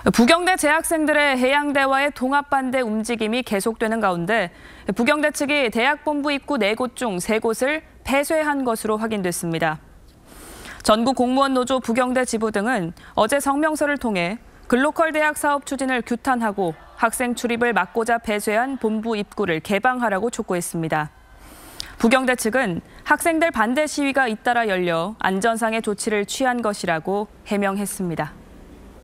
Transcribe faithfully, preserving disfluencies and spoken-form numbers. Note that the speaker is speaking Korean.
부경대 재학생들의 해양대와의 통합반대 움직임이 계속되는 가운데 부경대 측이 대학본부 입구 네 곳 중 세 곳을 폐쇄한 것으로 확인됐습니다. 전국공무원노조 부경대 지부 등은 어제 성명서를 통해 글로컬 대학 사업 추진을 규탄하고 학생 출입을 막고자 폐쇄한 본부 입구를 개방하라고 촉구했습니다. 부경대 측은 학생들 반대 시위가 잇따라 열려 안전상의 조치를 취한 것이라고 해명했습니다.